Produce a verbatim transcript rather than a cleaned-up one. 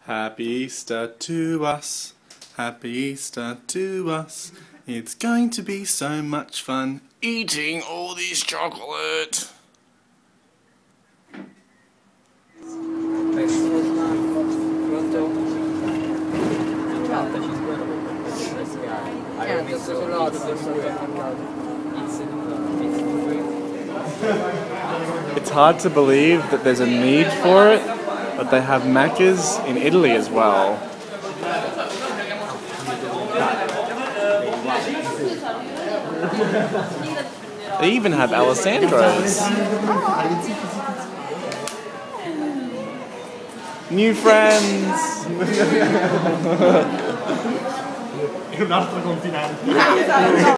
Happy Easter to us, happy Easter to us. It's going to be so much fun eating all this chocolate. It's hard to believe that there's a need for it, but they have Macca's in Italy as well. They even have Alessandro's. New friends! In un altro continente.